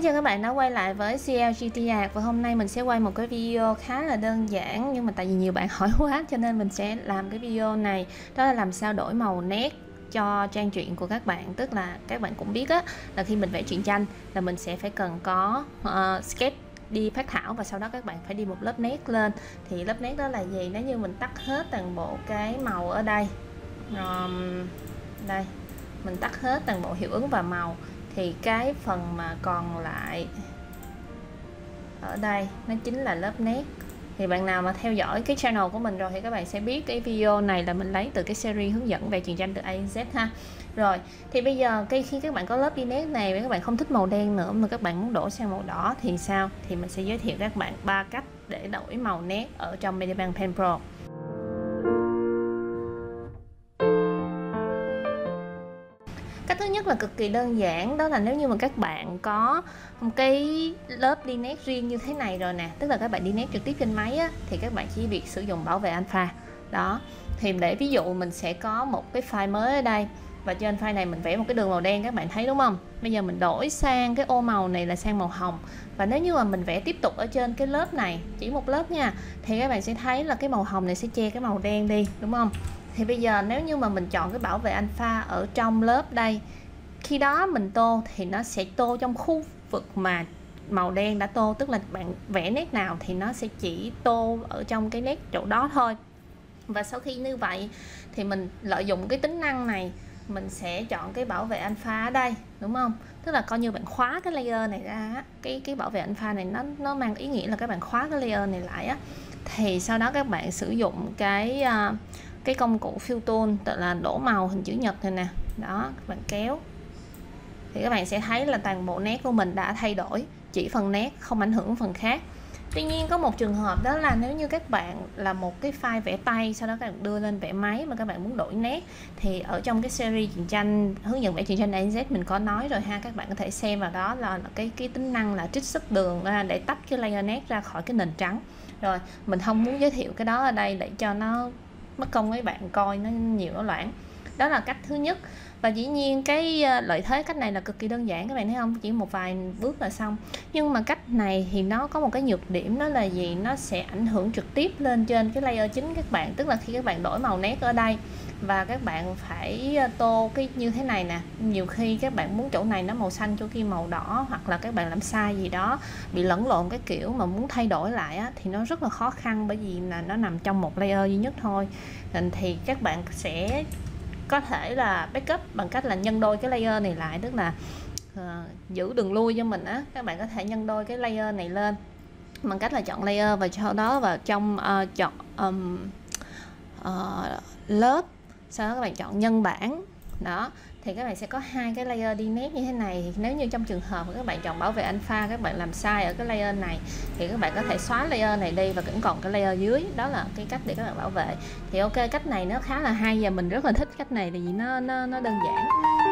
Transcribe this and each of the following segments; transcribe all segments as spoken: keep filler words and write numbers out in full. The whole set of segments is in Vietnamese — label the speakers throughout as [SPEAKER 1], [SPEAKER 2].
[SPEAKER 1] Xin chào các bạn đã quay lại với xê lờ giê tê Art, và hôm nay mình sẽ quay một cái video khá là đơn giản, nhưng mà tại vì nhiều bạn hỏi quá cho nên mình sẽ làm cái video này. Đó là làm sao đổi màu nét cho trang truyện của các bạn. Tức là các bạn cũng biết á, là khi mình vẽ truyện tranh là mình sẽ phải cần có uh, sketch đi phác thảo, và sau đó các bạn phải đi một lớp nét lên. Thì lớp nét đó là gì? Nếu như mình tắt hết toàn bộ cái màu ở đây, um, đây mình tắt hết toàn bộ hiệu ứng và màu, thì cái phần mà còn lại ở đây nó chính là lớp nét. Thì bạn nào mà theo dõi cái channel của mình rồi thì các bạn sẽ biết cái video này là mình lấy từ cái series hướng dẫn về truyện tranh từ A đến Z ha. Rồi thì bây giờ cái khi các bạn có lớp đi nét này, các bạn không thích màu đen nữa mà các bạn muốn đổi sang màu đỏ thì sao? Thì mình sẽ giới thiệu các bạn ba cách để đổi màu nét ở trong Medibank Pen Pro. Cách thứ nhất là cực kỳ đơn giản, đó là nếu như mà các bạn có một cái lớp đi nét riêng như thế này rồi nè, tức là các bạn đi nét trực tiếp trên máy á, thì các bạn chỉ việc sử dụng bảo vệ alpha. Đó, thì để ví dụ mình sẽ có một cái file mới ở đây, và trên file này mình vẽ một cái đường màu đen, các bạn thấy đúng không? Bây giờ mình đổi sang cái ô màu này là sang màu hồng, và nếu như mà mình vẽ tiếp tục ở trên cái lớp này, chỉ một lớp nha, thì các bạn sẽ thấy là cái màu hồng này sẽ che cái màu đen đi, đúng không? Thì bây giờ nếu như mà mình chọn cái bảo vệ alpha ở trong lớp đây, khi đó mình tô thì nó sẽ tô trong khu vực mà màu đen đã tô, tức là bạn vẽ nét nào thì nó sẽ chỉ tô ở trong cái nét chỗ đó thôi. Và sau khi như vậy thì mình lợi dụng cái tính năng này, mình sẽ chọn cái bảo vệ alpha ở đây, đúng không? Tức là coi như bạn khóa cái layer này ra, cái cái bảo vệ alpha này nó nó mang ý nghĩa là các bạn khóa cái layer này lại á. Thì sau đó các bạn sử dụng cái uh, cái công cụ fill tool, tức là đổ màu hình chữ nhật này nè, đó, các bạn kéo thì các bạn sẽ thấy là toàn bộ nét của mình đã thay đổi, chỉ phần nét, không ảnh hưởng phần khác. Tuy nhiên có một trường hợp, đó là nếu như các bạn là một cái file vẽ tay, sau đó các bạn đưa lên vẽ máy mà các bạn muốn đổi nét, thì ở trong cái series truyện tranh hướng dẫn vẽ truyện tranh A đến Z mình có nói rồi ha, các bạn có thể xem vào đó, là cái cái tính năng là trích xuất đường để tách cái layer nét ra khỏi cái nền trắng. Rồi mình không muốn giới thiệu cái đó ở đây để cho nó mất công mấy bạn coi nó nhiều nó loãng. Đó là cách thứ nhất. Và dĩ nhiên cái lợi thế cách này là cực kỳ đơn giản, các bạn thấy không, chỉ một vài bước là xong. Nhưng mà cách này thì nó có một cái nhược điểm, đó là gì? Nó sẽ ảnh hưởng trực tiếp lên trên cái layer chính các bạn. Tức là khi các bạn đổi màu nét ở đây và các bạn phải tô cái như thế này nè, nhiều khi các bạn muốn chỗ này nó màu xanh, chỗ kia màu đỏ, hoặc là các bạn làm sai gì đó, bị lẫn lộn cái kiểu mà muốn thay đổi lại á, thì nó rất là khó khăn, bởi vì là nó nằm trong một layer duy nhất thôi. Thì các bạn sẽ có thể là backup bằng cách là nhân đôi cái layer này lại, tức là uh, giữ đường lui cho mình á. Các bạn có thể nhân đôi cái layer này lên bằng cách là chọn layer, và sau đó vào trong uh, chọn um, uh, lớp, sau đó các bạn chọn nhân bản. Đó, thì các bạn sẽ có hai cái layer đi nét như thế này. Thì nếu như trong trường hợp các bạn chọn bảo vệ alpha, các bạn làm sai ở cái layer này, thì các bạn có thể xóa layer này đi và vẫn còn cái layer dưới. Đó là cái cách để các bạn bảo vệ. Thì ok, cách này nó khá là hay và mình rất là thích cách này, tại vì nó nó nó đơn giản.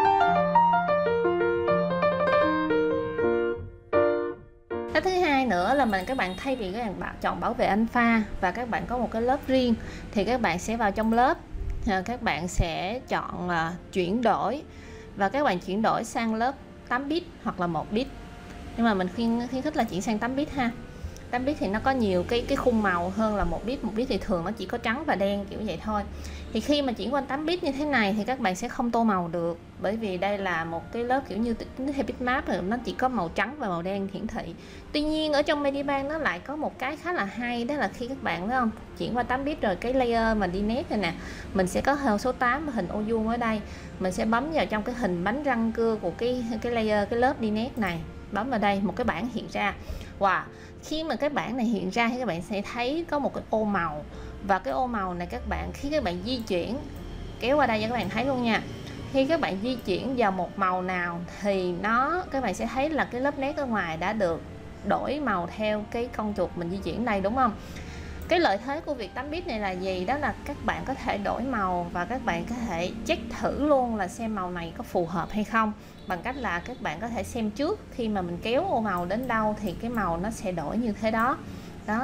[SPEAKER 1] Cái thứ hai nữa là mình các bạn thay vì các bạn chọn bảo vệ alpha và các bạn có một cái lớp riêng, thì các bạn sẽ vào trong lớp, các bạn sẽ chọn là chuyển đổi, và các bạn chuyển đổi sang lớp tám bit hoặc là một bit. Nhưng mà mình khuyên khuyến khích là chuyển sang tám bit ha. tám bit thì nó có nhiều cái cái khung màu hơn là một bit. Một bit thì thường nó chỉ có trắng và đen kiểu vậy thôi. Thì khi mà chuyển qua tám bit như thế này thì các bạn sẽ không tô màu được, bởi vì đây là một cái lớp kiểu như tính theo bitmap rồi, nó chỉ có màu trắng và màu đen hiển thị. Tuy nhiên ở trong Medibank nó lại có một cái khá là hay, đó là khi các bạn thấy không, chuyển qua tám bit rồi, cái layer mà đi nét này nè, mình sẽ có hình số tám và hình ô vuông ở đây. Mình sẽ bấm vào trong cái hình bánh răng cưa của cái cái layer, cái lớp đi nét này, bấm vào đây, một cái bảng hiện ra. Wow, khi mà cái bảng này hiện ra thì các bạn sẽ thấy có một cái ô màu, và cái ô màu này các bạn khi các bạn di chuyển kéo qua đây cho các bạn thấy luôn nha. Khi các bạn di chuyển vào một màu nào thì nó các bạn sẽ thấy là cái lớp nét ở ngoài đã được đổi màu theo cái con chuột mình di chuyển đây, đúng không? Cái lợi thế của việc tám bit này là gì? Đó là các bạn có thể đổi màu và các bạn có thể check thử luôn là xem màu này có phù hợp hay không, bằng cách là các bạn có thể xem trước khi mà mình kéo ô màu đến đâu thì cái màu nó sẽ đổi như thế đó. Đó,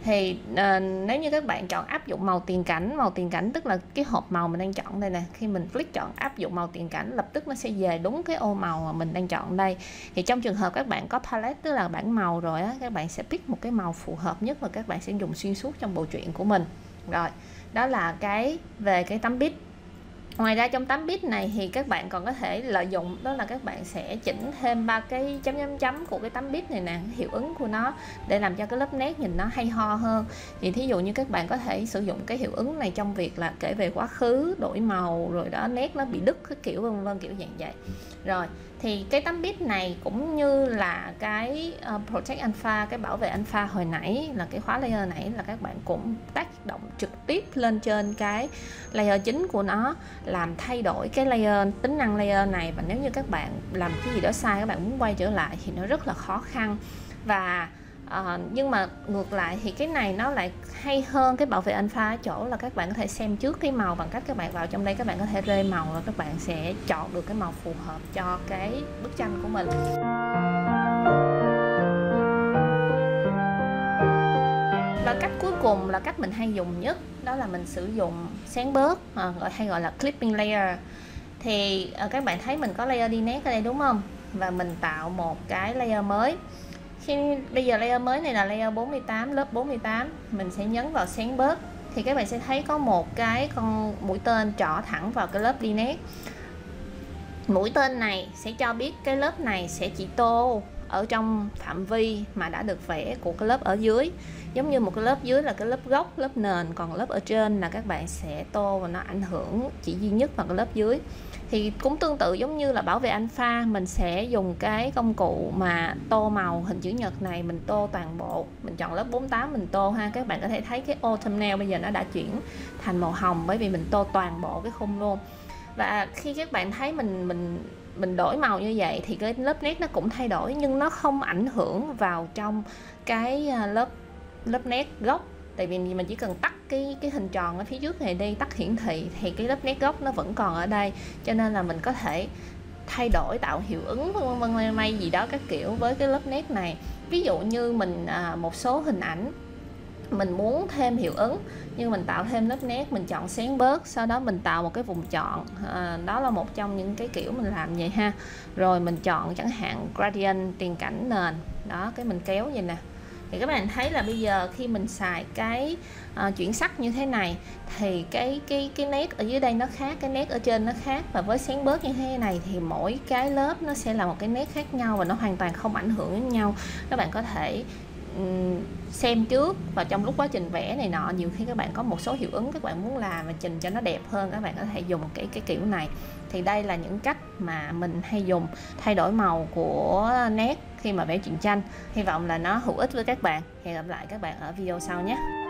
[SPEAKER 1] Thì à, nếu như các bạn chọn áp dụng màu tiền cảnh, màu tiền cảnh tức là cái hộp màu mình đang chọn đây nè, khi mình click chọn áp dụng màu tiền cảnh lập tức nó sẽ về đúng cái ô màu mà mình đang chọn đây. Thì trong trường hợp các bạn có palette tức là bảng màu rồi á, các bạn sẽ pick một cái màu phù hợp nhất và các bạn sẽ dùng xuyên suốt trong bộ truyện của mình. Rồi, đó là cái về cái tấm bit. Ngoài ra trong tấm bit này thì các bạn còn có thể lợi dụng, đó là các bạn sẽ chỉnh thêm ba cái chấm chấm chấm của cái tấm bit này nè, hiệu ứng của nó để làm cho cái lớp nét nhìn nó hay ho hơn. Thì thí dụ như các bạn có thể sử dụng cái hiệu ứng này trong việc là kể về quá khứ, đổi màu rồi đó, nét nó bị đứt cái kiểu vân vân kiểu dạng vậy. Rồi thì cái tấm bit này cũng như là cái uh, Protect Alpha, cái bảo vệ alpha hồi nãy là cái khóa layer nãy, là các bạn cũng tác động trực tiếp lên trên cái layer chính của nó, làm thay đổi cái layer, tính năng layer này. Và nếu như các bạn làm cái gì đó sai, các bạn muốn quay trở lại thì nó rất là khó khăn. Và uh, nhưng mà ngược lại thì cái này nó lại hay hơn cái bảo vệ alpha ở chỗ là các bạn có thể xem trước cái màu bằng cách các bạn vào trong đây, các bạn có thể rê màu và các bạn sẽ chọn được cái màu phù hợp cho cái bức tranh của mình. Và cách cuối cùng là cách mình hay dùng nhất, đó là mình sử dụng sáng bớt, à, gọi hay gọi là clipping layer. Thì à, các bạn thấy mình có layer đi nét ở đây đúng không? Và mình tạo một cái layer mới. Khi bây giờ layer mới này là layer bốn mươi tám, lớp bốn mươi tám, mình sẽ nhấn vào sáng bớt thì các bạn sẽ thấy có một cái con mũi tên trỏ thẳng vào cái lớp đi nét. Mũi tên này sẽ cho biết cái lớp này sẽ chỉ tô ở trong phạm vi mà đã được vẽ của cái lớp ở dưới. Giống như một cái lớp dưới là cái lớp gốc, lớp nền, còn lớp ở trên là các bạn sẽ tô và nó ảnh hưởng chỉ duy nhất vào cái lớp dưới. Thì cũng tương tự giống như là bảo vệ alpha, mình sẽ dùng cái công cụ mà tô màu hình chữ nhật này, mình tô toàn bộ, mình chọn lớp bốn mươi tám mình tô ha. Các bạn có thể thấy cái ô thumbnail bây giờ nó đã chuyển thành màu hồng bởi vì mình tô toàn bộ cái khung luôn. Và khi các bạn thấy mình mình mình đổi màu như vậy thì cái lớp nét nó cũng thay đổi, nhưng nó không ảnh hưởng vào trong cái lớp lớp nét gốc. Tại vì mình chỉ cần tắt cái cái hình tròn ở phía trước này đi, tắt hiển thị thì cái lớp nét gốc nó vẫn còn ở đây. Cho nên là mình có thể thay đổi, tạo hiệu ứng vân vân may may gì đó các kiểu với cái lớp nét này. Ví dụ như mình à, một số hình ảnh mình muốn thêm hiệu ứng nhưng mình tạo thêm lớp nét, mình chọn sáng bớt, sau đó mình tạo một cái vùng chọn, à, đó là một trong những cái kiểu mình làm vậy ha. Rồi mình chọn chẳng hạn gradient, tiền cảnh nền đó, cái mình kéo vậy nè. Thì các bạn thấy là bây giờ khi mình xài cái uh, chuyển sắc như thế này thì cái cái cái nét ở dưới đây nó khác, cái nét ở trên nó khác, và với sáng bớt như thế này thì mỗi cái lớp nó sẽ là một cái nét khác nhau và nó hoàn toàn không ảnh hưởng đến nhau. Các bạn có thể um, xem trước, và trong lúc quá trình vẽ này nọ nhiều khi các bạn có một số hiệu ứng các bạn muốn làm và trình cho nó đẹp hơn, các bạn có thể dùng cái cái kiểu này. Thì đây là những cách mà mình hay dùng thay đổi màu của nét khi mà vẽ truyện tranh. Hy vọng là nó hữu ích với các bạn. Hẹn gặp lại các bạn ở video sau nhé.